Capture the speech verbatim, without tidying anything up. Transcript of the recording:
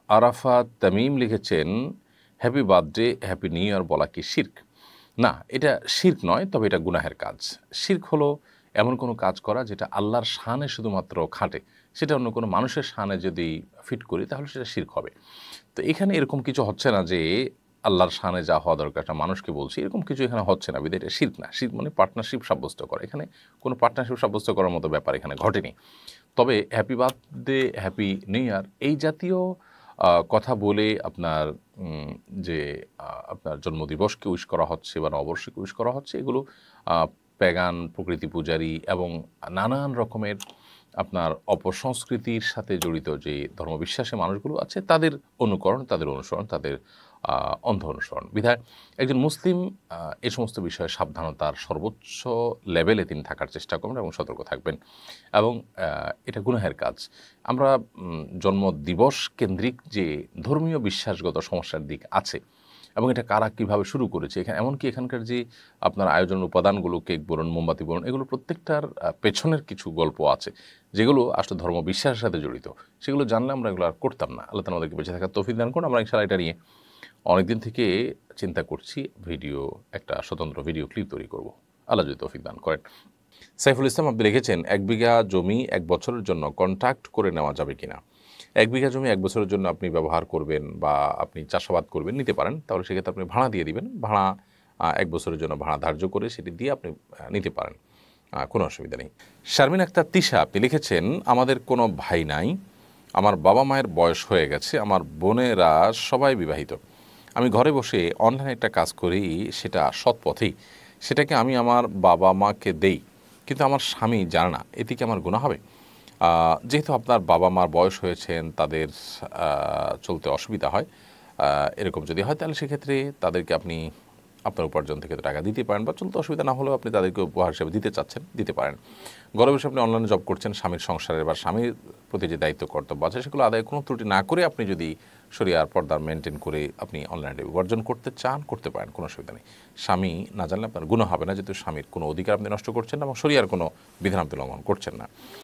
আরাফাত তামিম লিখেছেন, happy birthday, happy new year বলা কি শিরক? না, এটা শিরক নয়, তবে এটা গুনাহের কাজ। শিরক হলো এমন কোনো কাজ করা যেটা আল্লাহর শানে শুধুমাত্র খাটে, সেটা অন্য কোনো মানুষের শানে যদি ফিট করি তাহলে সেটা শিরক হবে। তো এখানে এরকম কিছু হচ্ছে না যে আল্লাহর শানে যা হওয়া দরকার একটা মানুষকে বলছি, এরকম কিছু এখানে হচ্ছে না, বিধায় এটা শিরক না। শিরক মানে পার্টনারশিপ সাব্যস্ত করা। এখানে কোনো পার্টনারশিপ সাব্যস্ত করার মতো ব্যাপার এখানে ঘটেনি। তবে happy birthday, happy new year এই জাতীয় আ কথা বলে আপনার উম যে আ আপনার জন্মদিবসকে উইশ করা হচ্ছে বা নববর্ষকে উইশ করা হচ্ছে, এগুলো আ প্যাগান, প্রকৃতি পূজারী এবং নানান রকমের আপনার অপসংস্কৃতির সাথে জড়িত যে ধর্মবিশ্বাসী মানুষগুলো আছে, তাদের অনুকরণ, তাদের অনুসরণ, তাদের আ অন্ধ অনুসরণ। বিধায় একজন মুসলিম আ এ সমস্ত বিষয়ে সাবধানতার সর্বোচ্চ লেভেলে তিনি থাকার চেষ্টা করবেন এবং সতর্ক থাকবেন। এবং আ এটা গুনাহের কাজ। আমরা উম জন্মদিবস কেন্দ্রিক যে ধর্মীয় বিশ্বাসগত সমস্যার দিক আছে এবং এটা কারা কীভাবে শুরু করেছে, এখানে এমনকি এখানকার যে আপনার আয়োজনের উপাদানগুলো, কেক বলুন, মোমবাতি বলুন, এগুলো প্রত্যেকটার আ পেছনের কিছু গল্প আছে, যেগুলো আসলে ধর্ম বিশ্বাসের সাথে জড়িত। সেগুলো জানলে আমরা এগুলো আর করতাম না। আল্লাহ তাআলা আমাদেরকে বেঁচে থাকার তৌফিক দান করুন। আমরা ইনশাআল্লাহ এটা নিয়ে অনেকদিন থেকে চিন্তা করছি, ভিডিও একটা স্বতন্ত্র ভিডিও ক্লিপ তৈরি করব। আল্লাহ যদি তৌফিক দান করেন। সাইফুল ইসলাম আপনি লিখেছেন, এক বিঘা জমি এক বছরের জন্য কন্ট্রাক্ট করে নেওয়া যাবে কিনা? এক বিঘা জমি এক বছরের জন্য আপনি ব্যবহার করবেন বা আপনি চাষাবাদ করবেন, নিতে পারেন। তাহলে সেক্ষেত্রে আপনি ভাড়া দিয়ে দিবেন। ভাড়া আ এক বছরের জন্য ভাড়া ধার্য করে সেটি দিয়ে আপনি আ নিতে পারেন। আ কোনো অসুবিধা নেই। শারমিন আক্তার তিশা আপনি লিখেছেন, আমাদের কোনো ভাই নাই। আমার বাবা মায়ের বয়স হয়ে গেছে। আমার বোনেরা সবাই বিবাহিত। আমি ঘরে বসে অনলাইনে একটা কাজ করি, সেটা সৎ পথেই। সেটাকে আমি আমার বাবা মাকে দেই, কিন্তু আমার স্বামী জানে না। এতে কি আমার গুনাহ হবে? আ যেহেতু আপনার বাবা মার বয়স হয়েছেন, তাদের আ চলতে অসুবিধা হয়, আ এরকম যদি হয় তাহলে সেক্ষেত্রে তাদেরকে আপনি আপনার উপার্জন থেকে টাকা দিতে পারেন, বা চলতে অসুবিধা না হলেও আপনি তাদেরকে উপহার হিসেবে দিতে চাচ্ছেন, দিতে পারেন। ঘরে বসে আপনি অনলাইনে জব করছেন, স্বামীর সংসারের বা স্বামীর প্রতি যে দায়িত্ব কর্তব্য আছে সেগুলো আদায় কোনো ত্রুটি না করে আপনি যদি শরিয়ার পর্দা মেনটেন করে আপনি অনলাইনে উপার্জন করতে চান, করতে পারেন, কোনো অসুবিধা নেই। স্বামী না জানলে আপনার গুনাহ হবে না, যেহেতু স্বামীর কোনো অধিকার আপনি নষ্ট করছেন না এবং শরিয়ার কোনো বিধান আপনি লঙ্ঘন করছেন না।